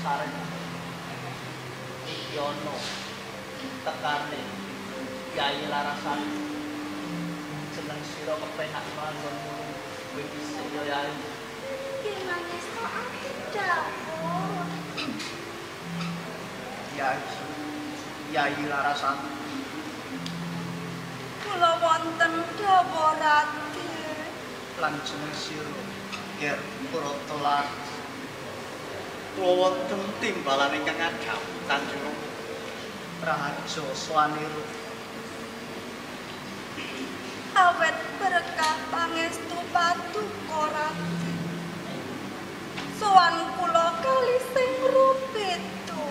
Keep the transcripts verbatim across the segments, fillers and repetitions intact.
sareng iki ana tekane Kyai Larasati jeneng sira kepenak manggon kowe dhisik ya Yai. Gimana soal dapur? Yai Kyai Larasati Kula wonten dawuh Raden. lan jeneng sira Ger Protolak. Kula wonten timbalan ingkang agam Kanjeng Raja Swanira. Awet berkah pangestu paduka Raden. Sowan kula kali sing rupitu.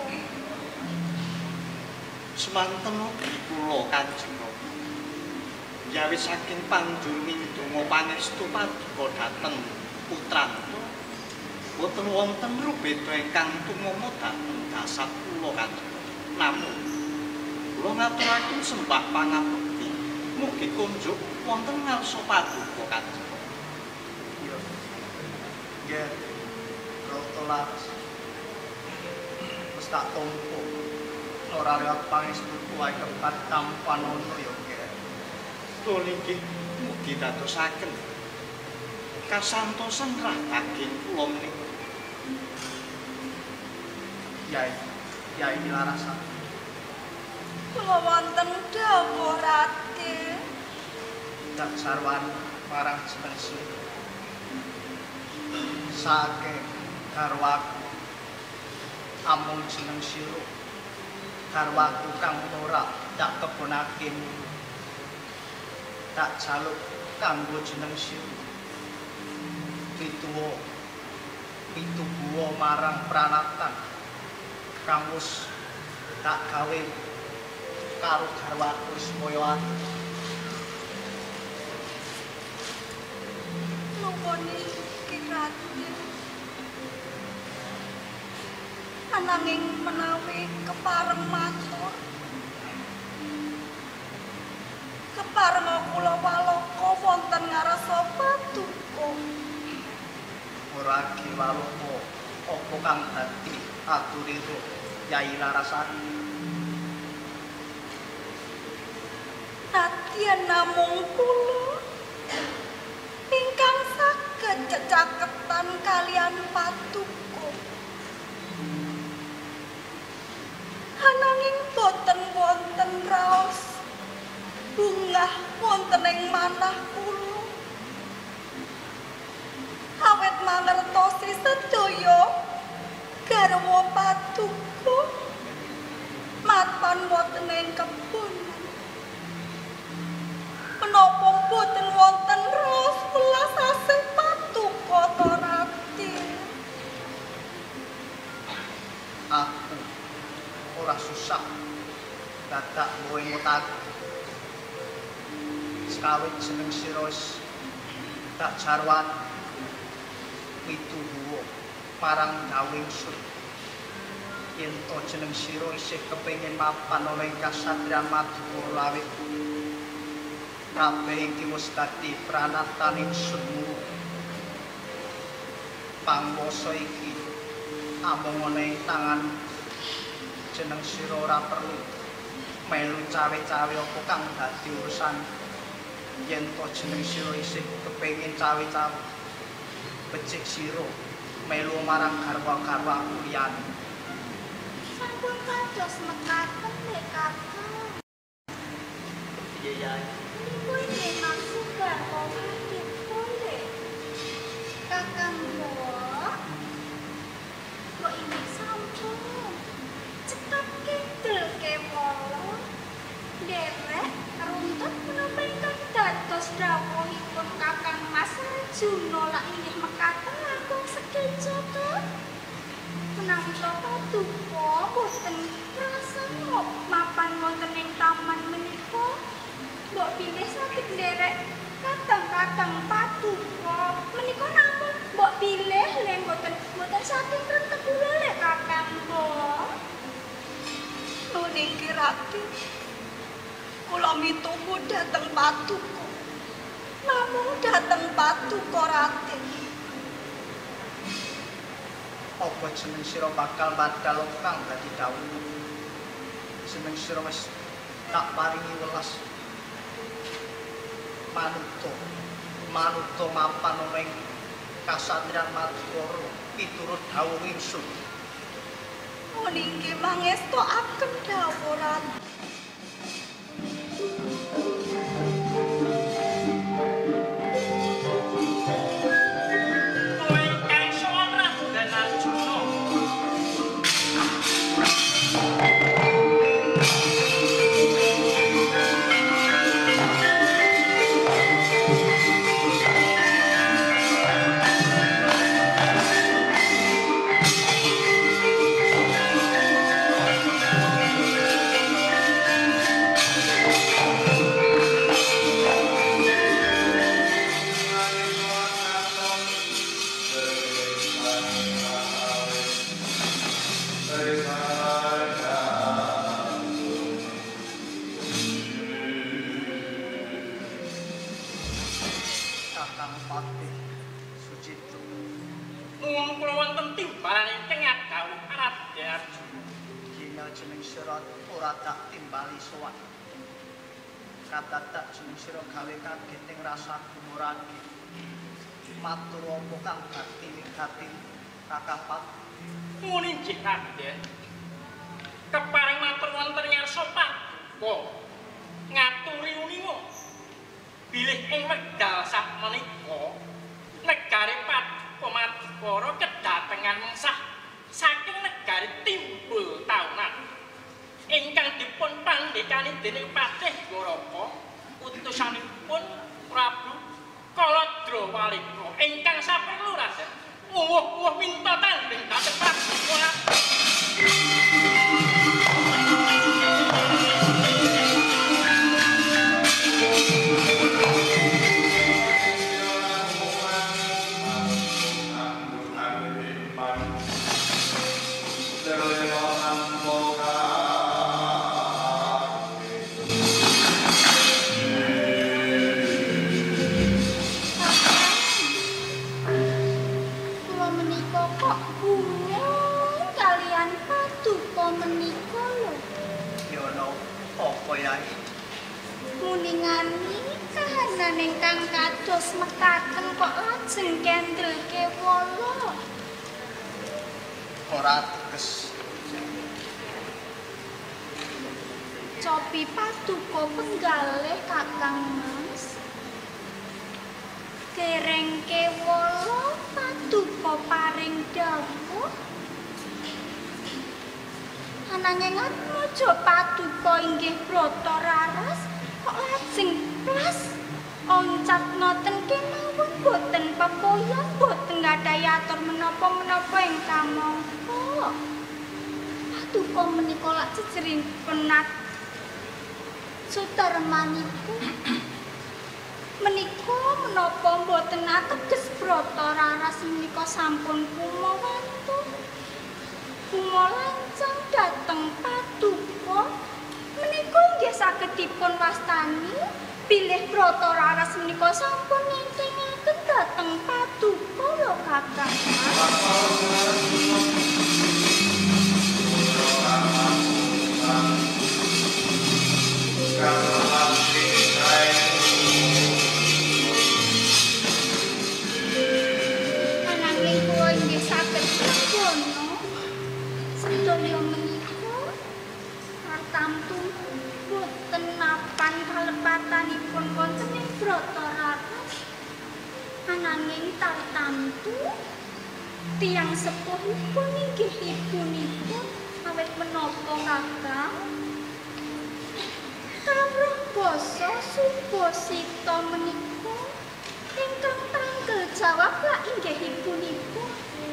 Semanten kula Kanjeng Yawi saking panjurning donga pangestu paduka dhateng putranta boten wonten rubeda ingkang tumama dhateng dasar kula Kanjeng. Namun kula ngaturaken sembah pangabekti mugi kunjuk wonten ngarsa paduka Kanjeng. Iya. Nggih. Rotolas. Wis tak tampa ora liwat pangestu kuwi kepat tampanono ya. Kula nggih mugi dadosaken kasantosan rah daging kula menika. Yai, Yai Larasati. Kula wonten dawuh Raden. Tak sarwan marang jeneng sira. Saking garwaku amung jeneng sira. Garwaku kang ora tak kebonake tak jaluk kanggo jeneng sira. Pituwa pituwa marang pranatan kang wis tak gawe karo garwaku supaya Nuwun iki Raden. Ananging menawi kepareng matur kepareng kula waloka wonten ngarsa paduka. ora kiwaloka apa kang dadi aturira Yai Larasati. Nadyan namung kula ingkang saged cecaketan kalian paduka. Ananging boten wonten raos bungah wonten ing manah kula. Awet mangertosi sedaya garwa paduka mapan wonten ing kebon. Menapa boten wonten raos welas asih paduka to Raden? Aku ora susah dadak kowe ngotak sekawit jeneng sira wis tak jarwan pituwa marang gawe ingsun. Yen to jeneng sira isih kepengin mapan ana ing kasatriyan Madukara lawit kabeh iki wis dadi pranatan ingsun. Pangwasa iki amung ana ing tangan jeneng sira ora perlu melu cawe-cawe apa kang dadi urusan. Yen to jeneng sira isih kepengin cawe-cawe becik sira melu marang garwa-garwaku liyane. Sampun kados mekaten nek Kakang. Iya Yai. Niku iki maksud garwa Raden boleh. Kakang Mbok. Mbok ini sampun cekap kidul kewala. Derek runtut menapa ingkang dados dawuhipun Kakang Mas Arjuna lak inggih mekaten langkung sekeca to. Menawi paduka boten prasangga mapan wonten ing taman menika, mbok bilih saged nderek katang-katang paduka. Menika namung mbok bilih lek boten boten saking rentep kula lek Kakang Mbok. Nuwun inggih Raden. Kula mituku dhateng paduka. Namung dhateng paduka Raden. apa jeneng sira bakal badal kang dadi dawuh. Jeneng sira wis tak paringi welas manuto manuto mapan ning kasatriyan Madukara piturut dawuh ingsun. Nggih mangestokaken dawuh Ratu. Kadadak jeneng sira gawe kaget ing rasa gumurake. Matur apa kang bakti wigati Kakang Pat? Muni nggih Raden. Keparing matur wonten ngarsa Paduka ngaturi uninga bilih ing wekdal sakmenika negari Paduka Madukara kedatengan mengsah saking negari Timbul Taunan ingkang dipun pandhekani dening Patih Goraka utusanipun Prabu Kaladrawalika ingkang saperlu Raden uwuh-uwuh minta tanding dhateng Paduka. Muningani kahanan ingkang kados mekaten kok lajeng kendel kewala. Ora teges. Cobi Paduka penggalih Kakang Mas. Dereng kewala Paduka paring dawuh. Ananging atmojo Paduka inggih brata raras kok lajeng plas oncat ngoten kemawon boten pepoyan boten gadhahi atur menapa-menapa ingkang mangka. Paduka menika lak jejering penat sutarmanipun menika menapa boten ateges brata raras menika sampun kumawantu kumo lancang dhateng Paduka menika nggih saged dipun wastani bilih brata raras menika sampun ngentengaken dhateng Paduka lho Kakang. Ananging kula nggih saged pranggono sedaya menika tartamtu boten napan kalepatanipun wonten ing brata raras. Ananging tartamtu tiyang sepuhipun inggih ibunipun awit menapa Kakang kawruh basa Subasita menika ingkang tanggel jawab lak inggih ibunipun.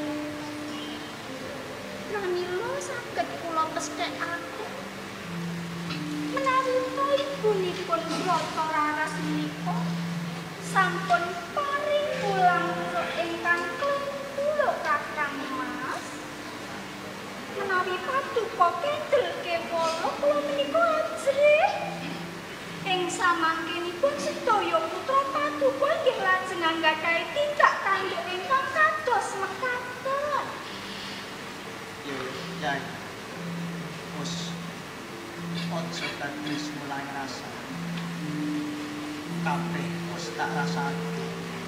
Pramila saged kula pesthekaken menawi ibunipun brata raras menika sampun paring ulang ingkang kula Kakang Mas. Menawi Paduka kendel kewala kula menika ajrih ing samangkenipun sedaya putra Paduka inggih lajeng anggadhahi tindak tanduk ingkang kados mekaten. Yai. Wis ojo dadi mulai ngrasa. Kabeh wis tak rasake.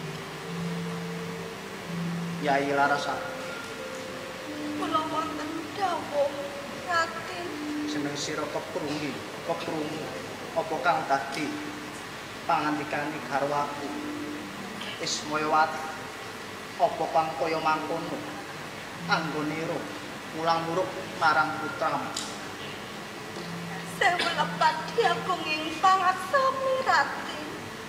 Yai Larasati. Kula wonten dawuh Raden. Jeneng sira keprungi, keprungu apa kang dadi pangandikane garwaku. Ismayawati. Apa kang kaya mangkono anggonira mulang muruk marang putramu. Sewelepat diagunging pangaksami Raden.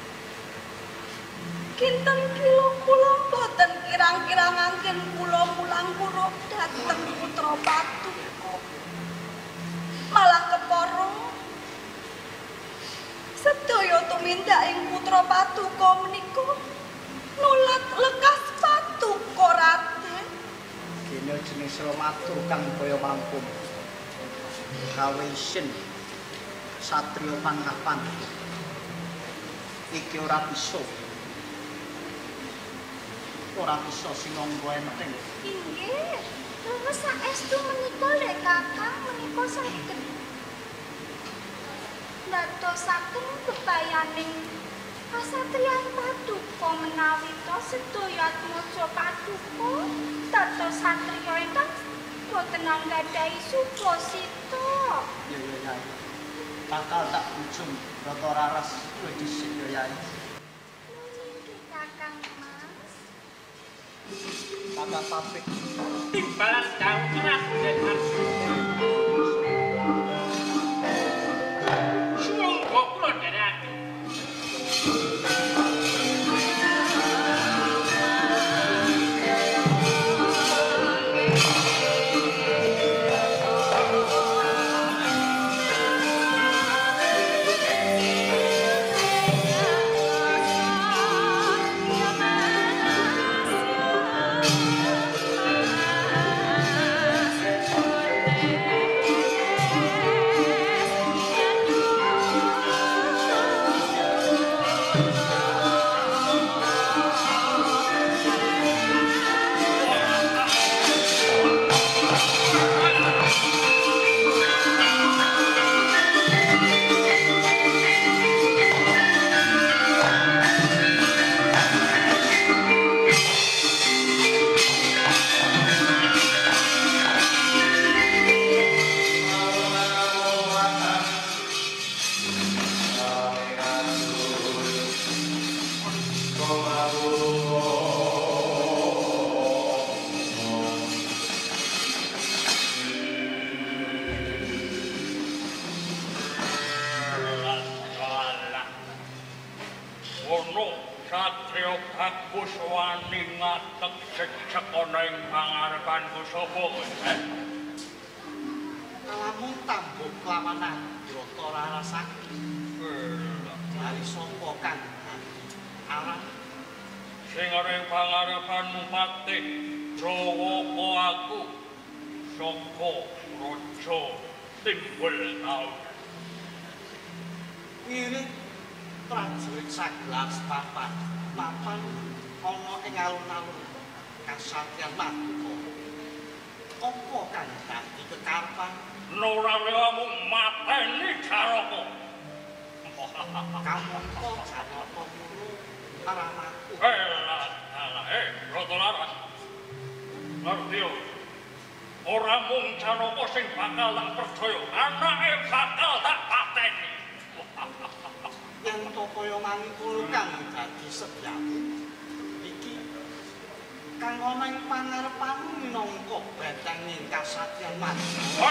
Kinten kilo kula boten kirang-kirang anggen kula mulang muruk dhateng putra Patuko. Malah kepara sedaya tumindak ing putra Patuko menika nulat lekas Patuko Raden. Dene jeneng sira matur kang kaya mangkon. Gawe isin satriya pangapan. Iki ora bisa. Ora bisa sinangga enteng. Inggih, terus saestu menika lek Kakang menika saged ndadosaken bebayaning kasatriyan Paduka menawi to sedaya atmaja Paduka dados satriya ingkang boten anggadhahi suposita. Ya ya Yai. Bakal tak ujung rata raras kowe dhisik ya Yai. Nggih Kakang Mas. Kakang pamit. Timbalan daun keras dan harus. Sungguh kula derek. Alamun tambuk kelawanan Broto Larasati. Dari sapa kang arang Sing areng pangarepanmu pati Jawaka aku saka raja timbul taun. Ngirit prajurit sagelas papan papan ana ing alun-alun Kasatyan Paduka. Apa kang dadi kekarepan Nuranimu mateni Jaraka. kamangka Janaka mulu aranaku. Elah, elah, eh, Broto Laras. Ngerti yo. Ora mung Janaka sing bakal tak percaya, anake bakal tak pateni. Yen to kaya mangkono kang dadi sediaku. Iki kang ana ing pangarepanmu minangka betenging Kasatyan Paduka.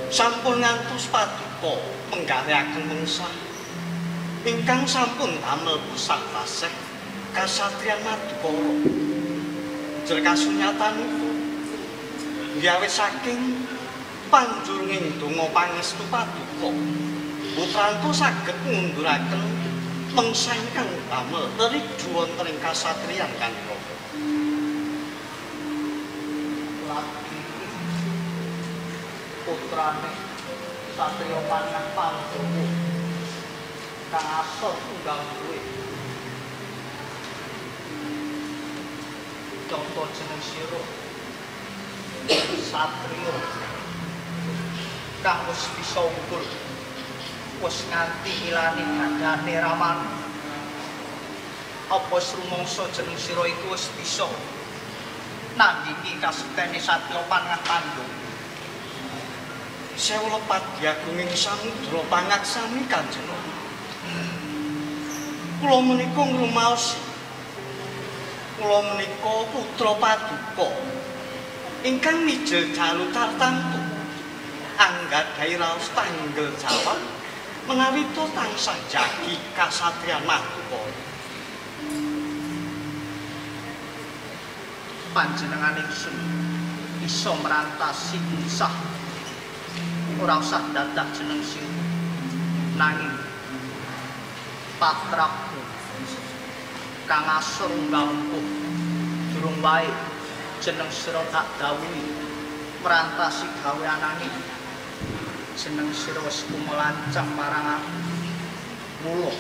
sampun ngantos paduka penggaweaken mengsah ingkang sampun damel pusat baseh kasatriyan Madukara. Jer kasunyatanipun gawe saking panjurunging donga pangestu paduka putranto saged ngunduraken mengsah ingkang damel teridu wonten ing kasatriyan Kandhara. Putrane Satriya Panah Pandhawa kang asor tunggal kuwe contoh jeneng sira Satriya kang wis bisa unggul wis nganti ilani dadane Ramana. Apa srumangsa jeneng sira iku wis bisa nandingi kasektene Satriya Panah Pandhawa. Sewu lepat diagunging samudra pangaksami Kanjeng. Kula menika ngrumaos kula menika putra paduka ingkang mijil jalu tartamtu anggadhahi raos tanggel jawab menawi to tansah jagi kasatriyan Madukara. Panjenengan ingsun isa merantasi insah ora usah dadak jeneng sira nanging patraku kang asor ngampuh durung wae jeneng sira tak dawuhi merantasi gawe ananging jeneng sira wis kumelancang marang aku. Mula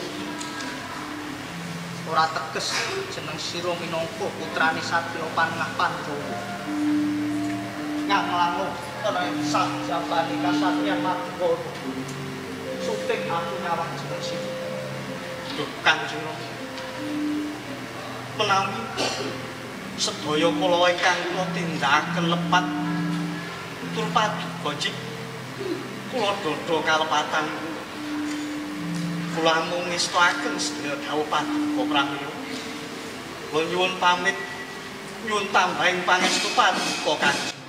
ora teges jeneng sira minangka putrane Satriya Panah Pandhawa kang langung ana ing sajabane kasatriyan Madukara. Suting aku nyawang jeneng sira. Duh Kanjeng menawi sedaya kula ingkang kula tindakaken lepat tur paduka jik kula dodho kalepatan kula mung ngestakaken sedaya dawuh paduka pramila. Kula nyuwun pamit nyuwun tambahing pangestu paduka Kanjeng.